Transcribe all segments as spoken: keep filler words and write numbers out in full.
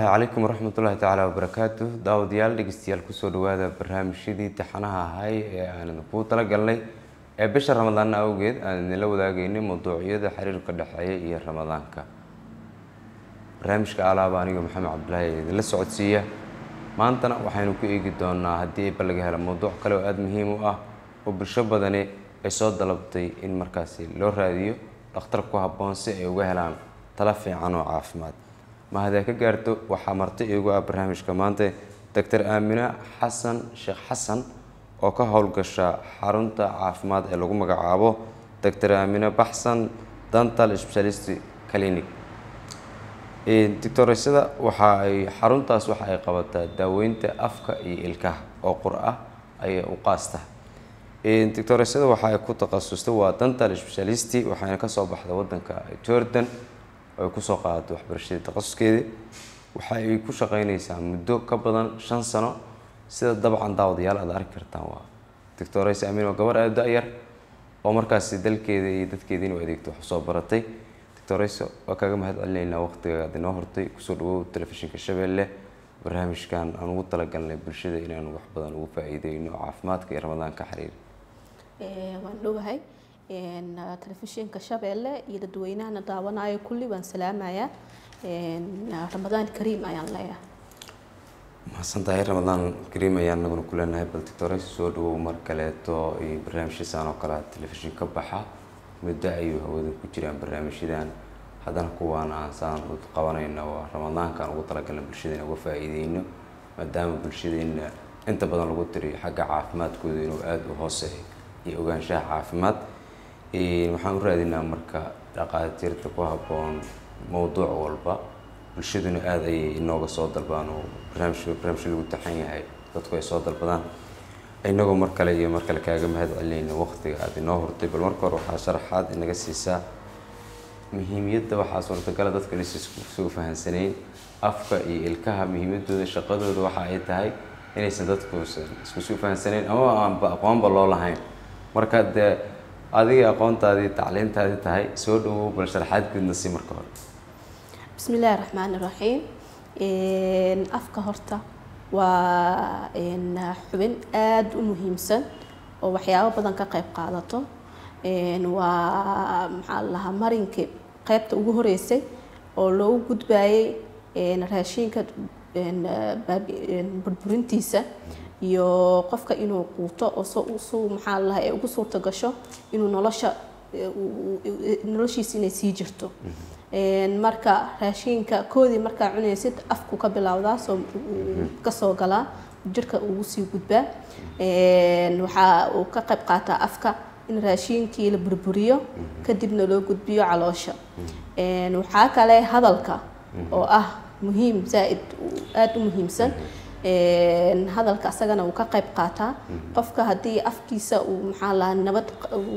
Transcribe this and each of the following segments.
الله عليكم ورحمة الله تعالى وبركاته. داود يال دقستيال كسر هذا برنامج شديد تحناها هاي أنا نبغى طلع قال لي بشهر رمضان أوجد أن لو ذا جيني موضوعية ذا حرير كده حقيقي رمضان كا برنامج كعلى باني ومحمد عبد الله للسعودية ما أنتنا وحين كي جدنا هدي بلغ هذا الموضوع كلو أد مهم وآه وبالشبه ذني الصوت دلبتي إن مركزي لو راديو أخترقها بونسي وجهلان تلفي عنه عافمات ما هذا كجرت وحمرت يجوا برنامج كمان دكتور آمنة حسن شيخ حسن oo ka howlgasha xarunta caafimaad ee lagu magacaabo Doctor Amina Baxsan Dental Specialist Clinic. ee doctorsada waxa ay xaruntaas waxa ay qabataa daaweynta afka iyo ilkaha oo qur'a ay u qaasta. ee doctorsada waxa ay ku takhasustay waa dental specialist waxayna ka soo baxday wadanka Jordan oo ku soo qaadatay waxbarashada takhasuskeeda waxa ay ku shaqeynaysaa muddo ka badan shan sano sida dabcan daawad yaal aad arki kartaan waa Doctor Amina gabar aad da'yar oo markaas dalkeeda iyo dadkeeda inuu adeegto wax soo baratay Doctor waa kaga mahad celinayna waqtiga aad inoo hortay ku soo dhawow telefishinka Shabeelle barnaamijkan aan ugu talagalnay bulshada inaan wax badan ugu faa'iideyno caafimaadka iyo ramadaanka xiriir ee waan dhowahay een telefishinka Shabeelle iyo dadweynaha daawanaya kulli waan salaamaya een ramadaan kariim ayaan leeyahay ما سنتهي رمضان كريم أيام نقول كلنا هبل تكتوري سود ومركلته برنامج سانو كلا تلفزيون كبحة مدعي وهو كتيران برنامج دان هذا نكون إنسان وتقوانا رمضان كان وطلع كلام برشيدين وفائدين مدام برشيدين أنت بدل قلتري حاجة عافمات كودين وقاد وهوسه يوجان شاه عافمات محمد رادينا مركا رقاتير تقوها بون موضوع والبا bulshaduna aad ay inooga soo dalbaan oo barnaamijka barnaamijka lagu taxan yahay dadku ay soo dalbadaan inagu mar kale iyo mar kale kaaga mahad celinayna waqtiga aad inoo hortay bal marka hore waxa sharaxaad inaga siisaa muhiimiyadda waxa suurtagal dadka lisku soo fahansaneen afka iyo ilkaha muhiimadooda shaqadooda waxa ay tahay inaysan dadku isku soo fahansaneen ama aan aqoonba loo lahayn marka adiga aqoontaadii tacliintaadii tahay soo dhawow bal sharaxaad gudna si marka hore بسم الله الرحمن الرحيم إن أفكار هرتا وإن حبن آد ومهمسن وحياة بدن كقيب قادته إن ومحلها مرين كيب قيبت وجهريسي ولو جود باي إن راشين كد إن باب إن بربرنتيسة يو قفك إنه قوته أصو أصو محلها يقصور تجشة إنه نلاشة نلاشي سنة سيجرته إن مركا راشينكا كودي مركا عنيسيد أفكو كبلاودا سو كسو غلا جركا وسي غدبا إن وحا وكقيب قاتا أفكا إن راشينكي لبربريو كدبنا لو غدبيو علوشا إن وحا كالي هذلكا أو أه مهم زائد آد مهمسن إن هذلكا أساقنا وكقيب قاتا قفكا هدي أفكيسا ومحالها نبات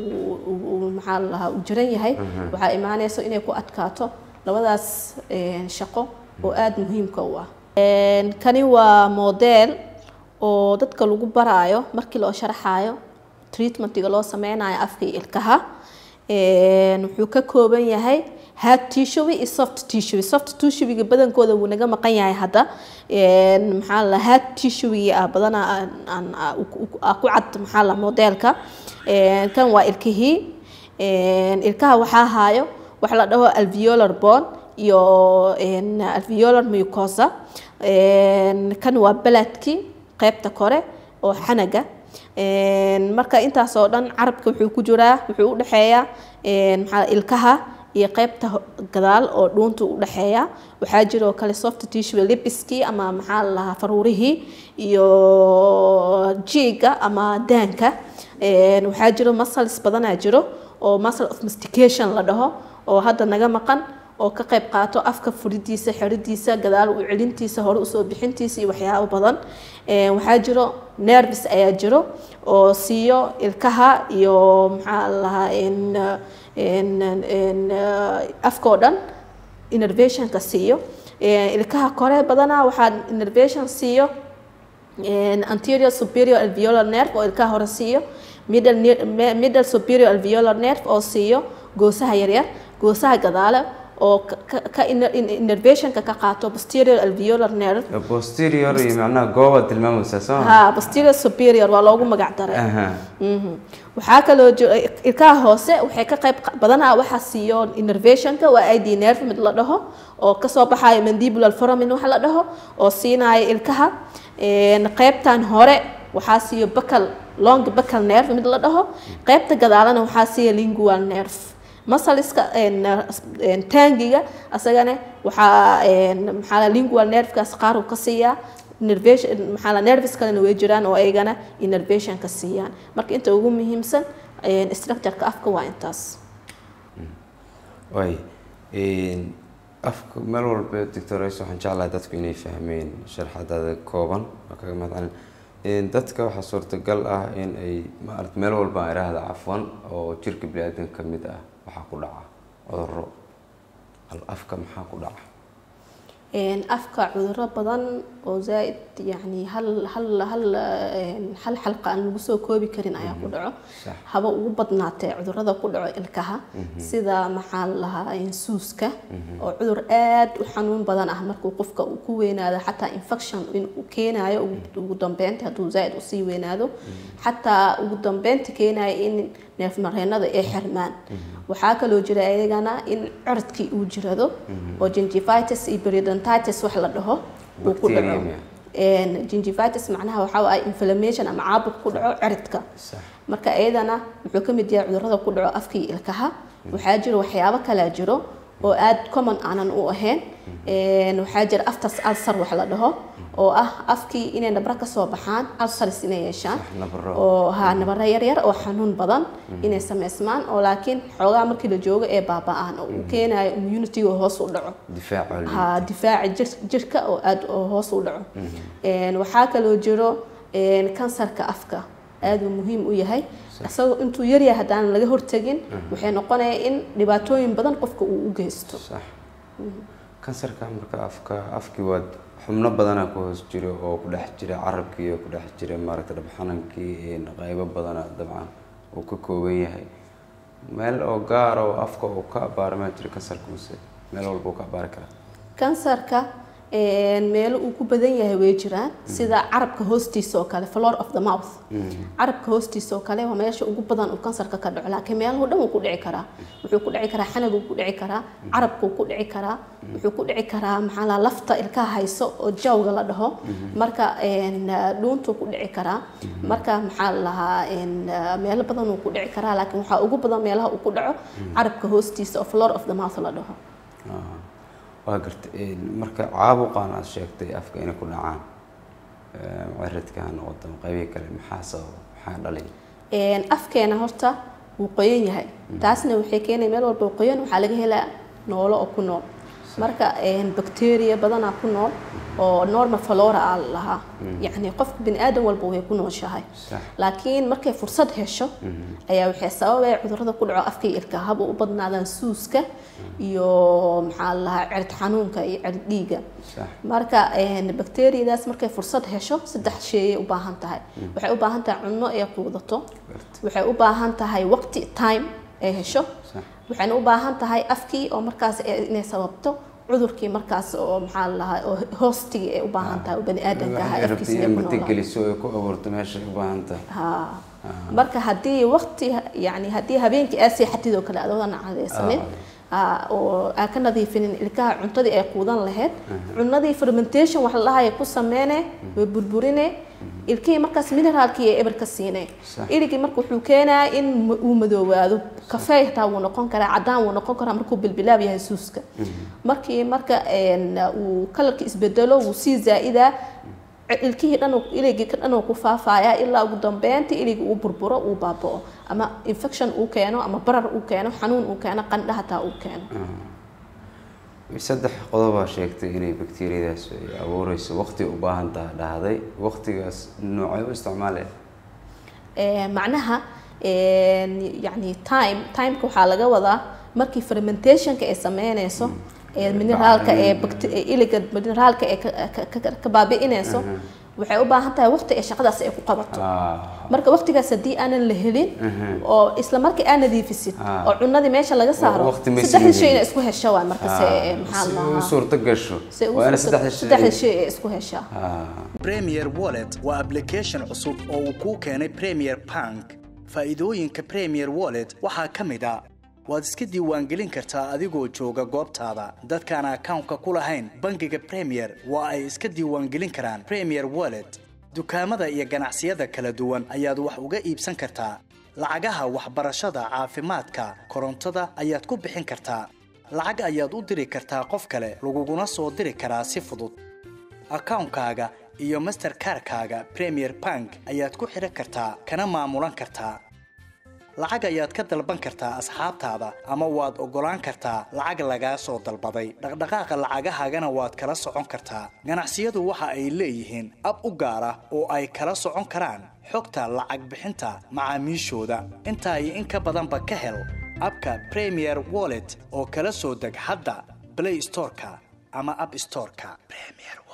ومحالها وجرين يهي وحا إيمانيسو إني كو أدكاتو لوداس شقو وآد مهم كوا كاني waa model oo dadka lagu baraayo markii loo sharaxayo treatmentiga loo sameeynayo afka ilkaha een wuxuu ka kooban yahay hard tissue iyo soft tissue soft tissue badankooda wuu naga maqan yahay hadda een maxaa la hard tissue ah badana aan ku cad maxaa la modelka een kan waa ilkihii een ilkaha waxa haayo waxa la dhaho alveolar bone iyo een alveolar mucosa een kan waa baladki qaybta kore oo xanaga een marka intaas oo dhan carabka wuxuu ku jiraa wuxuu u dhaxeeyaa een maxaa ilkaha iyo qaybta gadaal oo dhuunta u dhaxeeya waxa jiro kale soft tissue lipiski ama maxaa la faruurihi iyo jiga ama daanka een waxa jiro muscles badan ah jiro oo muscle of mastication la dhaho oo hadda naga maqan oo ka qayb qaato afka furidiisa xiridiisa gadaal u cilintiisa hore u soo bixintiisa iyo waxyaabo badan ee waxa jiro nerves ayaa jiro oo siiyo ilkaha iyo maxaa la in in in afka dhan innervation ka siiyo ee ilkaha kore badana waxa innervation siiyo in anterior superior alveolar nerve oo ilkaha hore siiyo middle middle superior alveolar nerve oo siiyo goosaha yaryar goosaha gadaal oo ka innervation ka qaato posterior alveolar nerve posterior iyo macnaha gooba tilmaamaysa soo ha posterior superior waa loogu magac daray aha waxa kale oo ilkaha hoose waxay ka qayb badanaa waxa siiyo innervation ka waa id nerve mid la dhaho oo ka soo baxay mandibular foramen waxa la dhaho oo siinaya ilkaha ee qaybtan hore waxa siiyo buccal long buccal nerve mid la dhaho qaybta gadaalana waxa siiyo lingual nerve muscleska een tangiga asagana waxa een maxaa lingual nerve kaas qaar uu ka siiya innervation maxaa nerves kale way jiraan oo ayagana innervation ka siiyaan marka inta ugu muhiimsan een structure-ka afka waa intaas way een afka meel walba doctor Ayso waxaan jeclahay dadku inay fahmeen sharxaadada kooban kaga macaan in dadka waxa suurtagal ah in ay ma arag meel walba ay raahdo afwan oo jirka bini'aadamka kamid ah waxa ku dhaca cudurro hal afka maxaa ku dhaca een afka cudurro badan oo zaaid yani hal hal hal hal xalqa aan lagu soo koobi karin ayaa ku dhaco haba ugu badnaatay cudurrada ku dhaco ilkaha sida maxaa lahaa insuuska oo cudur aad u xanuun badan ah markuu qofka uu ku weynaado xataa infection in uu keenayo ugu dambeyntii hadduu zaaid u sii weynaado xataa ugu dambeyntii keenayo in neef mareenada ay xirmaan waxaa kaloo jira ayagana in ciridkii uu jirado oo gingivitis iyo periodontitis wax la dhaho uu ku dhaco een gingivitis macnaha waxa ay inflammation ama caabuq ku dhaco ciridka marka ayadana wuxuu ka mid yahay cudurrada ku dhaco afkii ilkaha waxaa jira waxyaabo kala jiro oo aad common aanan u ahayn een waxaa jira aftas ulcer wax la dhaho oo ah afkii inay nabra ka soo baxaan ulcers inay yeeshaan oo ha nabra yar yar oo xanuun badan inay sameysmaan oo laakiin xoogaa markii la joogo ee baaba'aan oo uu keenayo immunity oo hoos u dhaco difaaca ha difaaca jirka oo aad hoos u dhaco een waxaa kaloo jiro een kansarka afka aad uu muhiim u yahay asagoo intuu yar yahay hadaan laga hortagin waxay noqonayaan in dhibaatooyin badan qofka uu u geysto صح kansarka marka afka afkii waa xubno badan ku hoos jiro oo ku dhex jira carabkii oo ku dhex jira maaragtay dhabxanankii ee qaybo badan dabcan oo ka kooban yahay meel oo gaar oo afka oo ka baarma jira kansarkuuse meel walba ka baar kara kansarka een meel uu ku badan yahay way jiraan sida carabka hoostiisa oo kale floor of the mouth carabka hoostiisa oo kale waa meesha ugu badan uu kansarka ka dhaco laakiin meelaha dhan uu ku dhici karaa wuxuu ku dhici karaa xanaga uu ku dhici karaa carabka uu ku dhici karaa wuxuu ku dhici karaa maxaa la lafta ilkaha hayso oo jawga la dhaho marka een dhuuntu ku dhici karaa marka maxaa la lahaa een meel badan uu ku dhici karaa laakiin waxa ugu badan meelaha uu ku dhaco carabka hoostiisa oo floor of the mouth la dhaho waa gartay marka caabuqan aad sheegtay afka inay ku dhacaan ciridka noqoto qayb kale maxaa sabab maxaa dhalay een afkeena horta wuu qoyan yahay taasna waxay keenay meel walba qoyan waxa laga helaa noolo oo ku nool marka een bacteria badan ku nool oo normal flora ah laha yani qof bini aadam walba way ku nooshahay laakiin markay fursad hesho ayaa waxay sababay cudurrada ku dhaco afka ilkaha u badnaadaan suuska iyo maxaa la cirid xanuunka iyo cirid dhiiga marka een bacteriadaas markay fursad hesho saddex shay u baahan tahay waxay u baahan tahay cunno ay quudato waxay u baahan tahay waqti time ay hesho waxayna u baahan tahay afkii oo markaas inay sababto cudurkii markaas oo maxaa la lahaa oo hoostii ay u baahan tahay bani aadamka ah afkiisa ku nool geliso ay ku abuurto meesha u baahan tahay ha marka hadii waqti yani hadii habeenkii aasi xatidoo kale adoodana caadeysanin oo aan ka nadiifinin ilkaha cuntadii ay quudan lahayd cunadii fermentation wax la lahayo ku sameeyne way burburine ilkii markaas mineraalkii ay eber ka siinay iligi markuu wuxuu keenaa in uu madoowaado kafee taa uu noqon karaa cadaan uu noqon karaa markuu bilbilaab yahay suuska markii marka uu kalarka isbedelo uu si zaa'ida ilkii dhan uu iligi ka dhan uu ku faafaya ilaa ugu dambeyntii iligi uu burburo uu baabao ama infection uu keeno ama barar uu keeno xanuun uu keeno qandhaha taa uu keeno saddex qodob baa sheegtay inay bakteeriyadaas ay abuurayso waqti u baahan tahay dhahday waqtigaas noocay u isticmaaleen ee macnaha ee yani time time ka waxa laga wadaa markii fermentation ka ay sameynayso ee mineraalka ee iliga mineraalka ee ka baabi'inayso waxay u baahan tahay waqti ay shaqadaas ay ku qabato marka waqtigaas hadii aanan la helin oo isla markii aan nadiifisid oo cunadii meesha laga saaro saddex shay isku hesho waa marka see maxaa la suurta gasho waa in saddex shay isku hesho Premier Wallet waa application cusub oo uu ku keenay Premier Bank faa'iidooyinka Premier Wallet waxaa kamid ah waad iska diiwaangelin kartaa adigoo jooga goobtaada dadkaan account-ka ku lahayn bangiga Premier waa ay iska diiwaangelin karaan Premier Wallet dukaamada iyo ganacsiyada kala duwan ayaad wax uga iibsan kartaa lacagaha waxbarashada caafimaadka korontada ayaad ku bixin kartaa lacag ayaad u diri kartaa qof kale laguguna soo diri karaa si fudud account-kaaga iyo Mastercard-kaaga Premier Bank ayaad ku xiran kartaa kana maamulan kartaa lacag ayaad ka dalban kartaa asxaabtaada ama waad ogolaan kartaa lacag laga soo dalbaday dhaqdhaqaaqa lacagahaagana waad kala socon kartaa ganacsiyadu waxa ay leeyihiin ab u gaar ah oo ay kala socon karaan xogta lacag bixinta macaamiishooda inta ay in ka badan ba ka hel abka Premier Wallet oo kala soo deg hadda Play Store-ka ama App Store-ka Premier